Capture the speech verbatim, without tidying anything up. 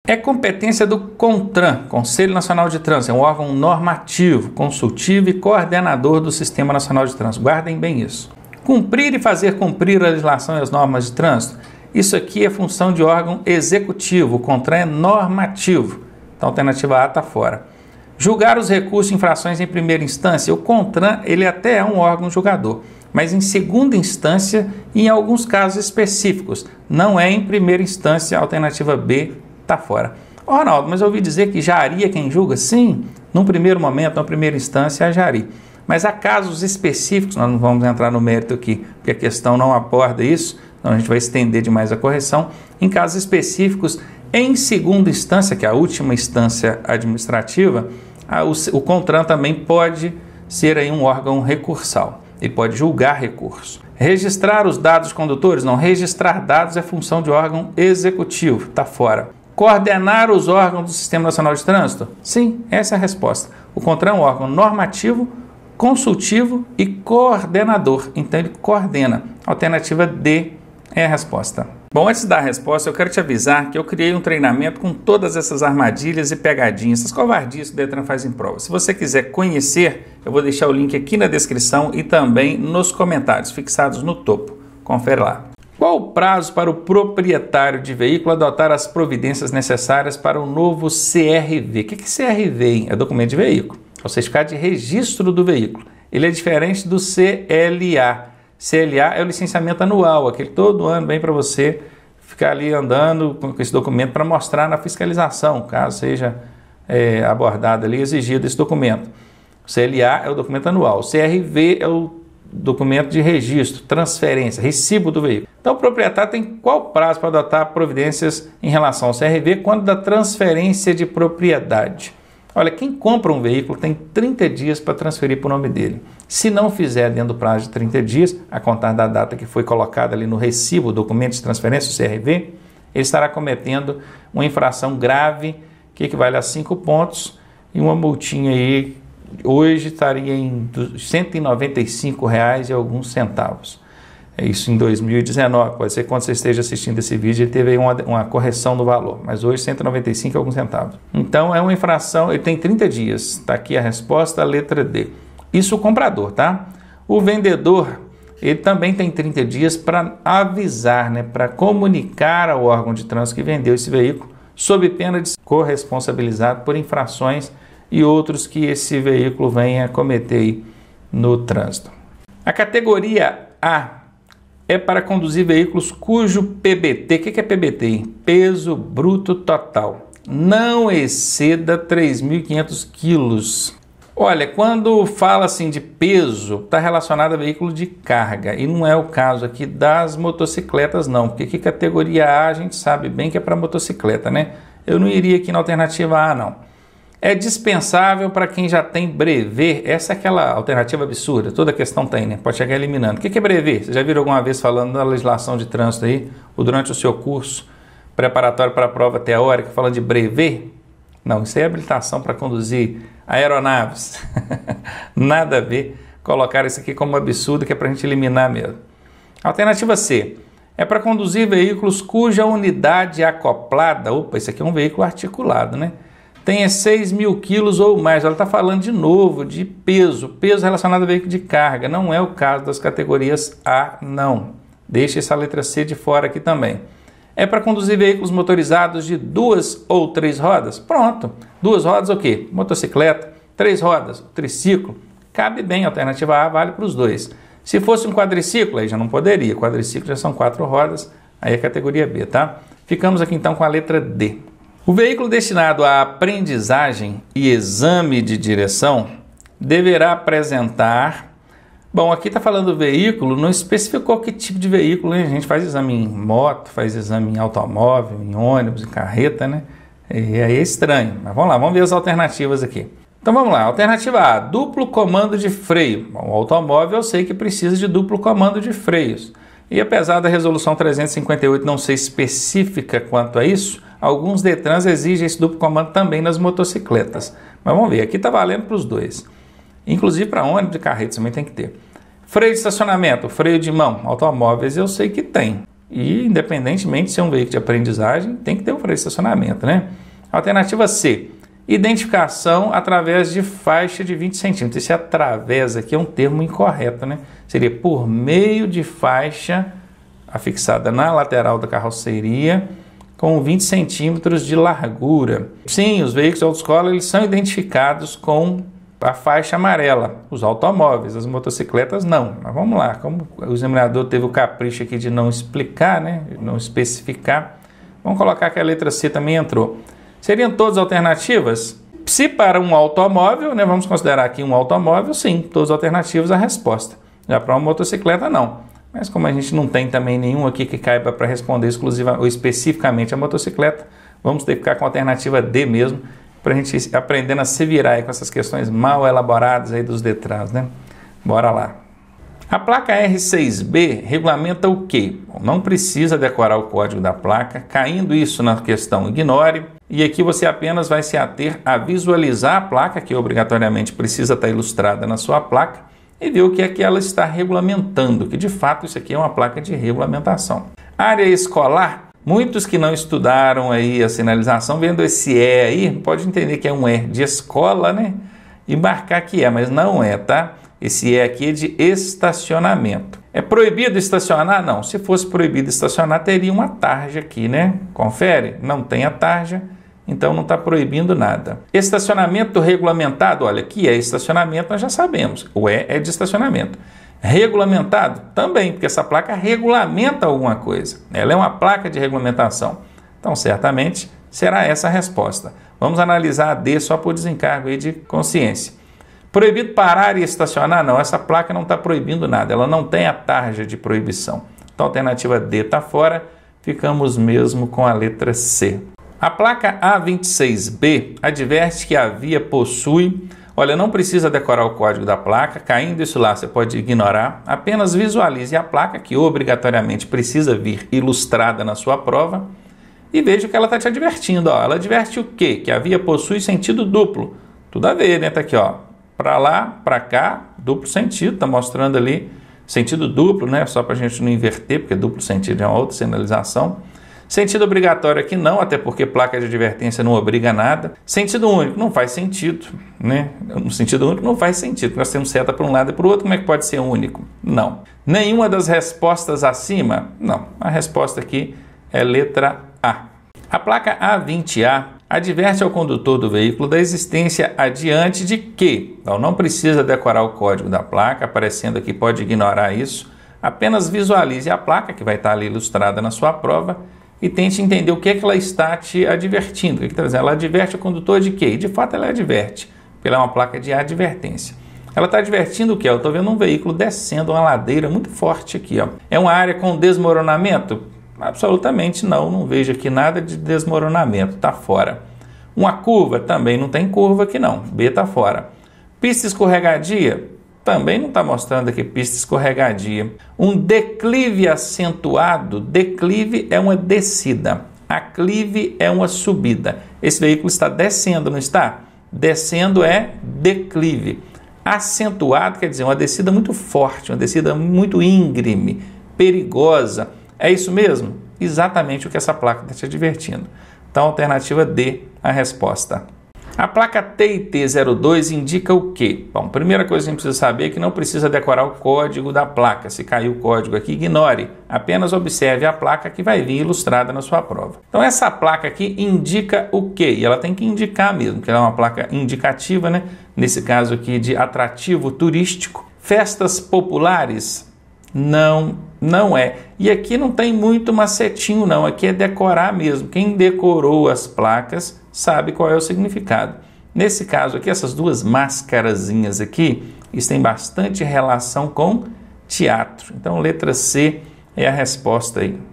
É competência do CONTRAN, Conselho Nacional de Trânsito, é um órgão normativo, consultivo e coordenador do Sistema Nacional de Trânsito. Guardem bem isso. Cumprir e fazer cumprir a legislação e as normas de trânsito. Isso aqui é função de órgão executivo, o CONTRAN é normativo. Então, a alternativa A está fora. Julgar os recursos de infrações em primeira instância. O CONTRAN, ele até é um órgão julgador, mas em segunda instância e em alguns casos específicos. Não é em primeira instância, a alternativa B está fora. Ô, Ronaldo, mas eu ouvi dizer que Jari é quem julga? Sim, num primeiro momento, na primeira instância, é a Jari. Mas há casos específicos, nós não vamos entrar no mérito aqui, porque a questão não aborda isso, então a gente vai estender demais a correção. Em casos específicos, em segunda instância, que é a última instância administrativa, a, o, o CONTRAN também pode ser aí um órgão recursal. Ele pode julgar recurso. Registrar os dados condutores? Não, registrar dados é função de órgão executivo, está fora. Coordenar os órgãos do Sistema Nacional de Trânsito? Sim, essa é a resposta. O CONTRAN é um órgão normativo, consultivo e coordenador. Então ele coordena. Alternativa D é a resposta. Bom, antes da resposta, eu quero te avisar que eu criei um treinamento com todas essas armadilhas e pegadinhas, essas covardias que o Detran faz em prova. Se você quiser conhecer, eu vou deixar o link aqui na descrição e também nos comentários, fixados no topo. Confere lá. Qual o prazo para o proprietário de veículo adotar as providências necessárias para o novo C R V? O que é C R V? Hein? É documento de veículo, é o certificado de registro do veículo. Ele é diferente do C L A. C L A é o licenciamento anual, aquele todo ano vem para você ficar ali andando com esse documento para mostrar na fiscalização, caso seja é, abordado ali, exigido esse documento. O C L A é o documento anual, o C R V é o documento de registro, transferência, recibo do veículo. Então o proprietário tem qual prazo para adotar providências em relação ao C R V quando da transferência de propriedade? Olha, quem compra um veículo tem trinta dias para transferir para o nome dele. Se não fizer dentro do prazo de trinta dias, a contar da data que foi colocada ali no recibo, documento de transferência, o C R V, ele estará cometendo uma infração grave que equivale a cinco pontos e uma multinha aí, hoje estaria em cento e noventa e cinco reais e alguns centavos. É isso em dois mil e dezenove, pode ser que quando você esteja assistindo esse vídeo ele teve aí uma, uma correção do valor, mas hoje cento e noventa e cinco e alguns centavos. Então é uma infração, ele tem trinta dias, está aqui a resposta, a letra D. Isso o comprador, tá? O vendedor, ele também tem trinta dias para avisar, né, para comunicar ao órgão de trânsito que vendeu esse veículo, sob pena de ser corresponsabilizado por infrações e outros que esse veículo venha cometer aí no trânsito. A categoria A é para conduzir veículos cujo P B T, o que é P B T? Hein? Peso bruto total, não exceda três mil e quinhentos quilos. Olha, quando fala assim de peso, está relacionado a veículo de carga, e não é o caso aqui das motocicletas não, porque aqui categoria A a gente sabe bem que é para motocicleta, né? Eu não iria aqui na alternativa A não. É dispensável para quem já tem brevet. Essa é aquela alternativa absurda, toda questão tem, né? Pode chegar eliminando. O que é brevet? Você já viram alguma vez falando da legislação de trânsito aí, ou durante o seu curso preparatório para a prova teórica, falando de brevet? Não, isso é habilitação para conduzir aeronaves. Nada a ver. Colocar isso aqui como absurdo, que é para a gente eliminar mesmo. Alternativa C. É para conduzir veículos cuja unidade acoplada... Opa, isso aqui é um veículo articulado, né? Tenha seis mil quilos ou mais. Ela está falando de novo de peso, peso relacionado a veículo de carga. Não é o caso das categorias A, não. Deixa essa letra C de fora aqui também. É para conduzir veículos motorizados de duas ou três rodas? Pronto. Duas rodas o quê? Motocicleta. Três rodas, triciclo. Cabe bem, a alternativa A vale para os dois. Se fosse um quadriciclo, aí já não poderia. Quadriciclo já são quatro rodas, aí é categoria B, tá? Ficamos aqui então com a letra D. O veículo destinado à aprendizagem e exame de direção deverá apresentar... Bom, aqui está falando do veículo, não especificou que tipo de veículo, né? A gente faz exame em moto, faz exame em automóvel, em ônibus, em carreta, né? E aí é estranho, mas vamos lá, vamos ver as alternativas aqui. Então vamos lá, alternativa A, duplo comando de freio. Bom, o automóvel eu sei que precisa de duplo comando de freios. E apesar da resolução trezentos e cinquenta e oito não ser específica quanto a isso, alguns Detrans exigem esse duplo comando também nas motocicletas. Mas vamos ver, aqui está valendo para os dois. Inclusive para ônibus e carreta também tem que ter. Freio de estacionamento, freio de mão, automóveis eu sei que tem. E, independentemente se é um veículo de aprendizagem, tem que ter o freio de estacionamento, né? Alternativa C, identificação através de faixa de vinte centímetros. Esse através aqui é um termo incorreto, né? Seria por meio de faixa afixada na lateral da carroceria com vinte centímetros de largura. Sim, os veículos de autoescola eles são identificados com a faixa amarela, os automóveis, as motocicletas não. Mas vamos lá, como o examinador teve o capricho aqui de não explicar, né, não especificar, vamos colocar que a letra C também entrou. Seriam todas alternativas? Se para um automóvel, né, vamos considerar aqui um automóvel, sim, todas alternativas a resposta. Já para uma motocicleta, não. Mas como a gente não tem também nenhum aqui que caiba para responder exclusiva ou especificamente a motocicleta, vamos ter que ficar com a alternativa D mesmo, para a gente ir aprendendo a se virar aí com essas questões mal elaboradas aí dos Detrans, né? Bora lá. A placa R seis B regulamenta o quê? Bom, não precisa decorar o código da placa, caindo isso na questão ignore, e aqui você apenas vai se ater a visualizar a placa, que obrigatoriamente precisa estar ilustrada na sua placa, e ver o que é que ela está regulamentando, que de fato isso aqui é uma placa de regulamentação. Área escolar. Muitos que não estudaram aí a sinalização, vendo esse E aí, pode entender que é um E de escola, né? E marcar que é, mas não é, tá? Esse E aqui é de estacionamento. É proibido estacionar? Não. Se fosse proibido estacionar, teria uma tarja aqui, né? Confere? Não tem a tarja, então não está proibindo nada. Estacionamento regulamentado, olha, que é estacionamento, nós já sabemos. O E é de estacionamento. Regulamentado? Também, porque essa placa regulamenta alguma coisa. Ela é uma placa de regulamentação. Então, certamente, será essa a resposta. Vamos analisar a D só por desencargo aí de consciência. Proibido parar e estacionar? Não, essa placa não está proibindo nada. Ela não tem a tarja de proibição. Então, a alternativa D está fora. Ficamos mesmo com a letra C. A placa A vinte e seis B adverte que a via possui... Olha, não precisa decorar o código da placa, caindo isso lá você pode ignorar, apenas visualize a placa, que obrigatoriamente precisa vir ilustrada na sua prova, e veja que ela está te advertindo. Ó. Ela adverte o quê? Que a via possui sentido duplo. Tudo a ver, né? Está aqui, ó, para lá, para cá, duplo sentido, está mostrando ali sentido duplo, né? Só para a gente não inverter, porque duplo sentido é uma outra sinalização. Sentido obrigatório aqui não, até porque placa de advertência não obriga nada. Sentido único não faz sentido, né? No sentido único não faz sentido. Nós temos seta para um lado e para o outro, como é que pode ser único? Não. Nenhuma das respostas acima? Não. A resposta aqui é letra A. A placa A vinte A adverte ao condutor do veículo da existência adiante de que, então não precisa decorar o código da placa, aparecendo aqui pode ignorar isso, apenas visualize a placa que vai estar ali ilustrada na sua prova e tente entender o que é que ela está te advertindo. O que é que está dizendo? Ela adverte o condutor de quê? E de fato ela adverte, porque ela é uma placa de advertência. Ela está advertindo o quê? Eu estou vendo um veículo descendo uma ladeira muito forte aqui. Ó. É uma área com desmoronamento? Absolutamente não, não vejo aqui nada de desmoronamento, está fora. Uma curva? Também não tem curva aqui não, B está fora. Pista escorregadia? Também não está mostrando aqui pista escorregadia. Um declive acentuado, declive é uma descida, aclive é uma subida. Esse veículo está descendo, não está? Descendo é declive. Acentuado quer dizer uma descida muito forte, uma descida muito íngreme, perigosa. É isso mesmo? Exatamente o que essa placa está te advertindo. Então, alternativa D, a resposta. A placa T I T zero dois indica o quê? Bom, primeira coisa que a gente precisa saber é que não precisa decorar o código da placa. Se caiu o código aqui, ignore. Apenas observe a placa que vai vir ilustrada na sua prova. Então, essa placa aqui indica o quê? E ela tem que indicar mesmo, porque ela é uma placa indicativa, né? Nesse caso aqui de atrativo turístico. Festas populares? Não, não é. E aqui não tem muito macetinho não, aqui é decorar mesmo. Quem decorou as placas sabe qual é o significado. Nesse caso aqui, essas duas máscarazinhas aqui, isso tem bastante relação com teatro. Então, letra C é a resposta aí.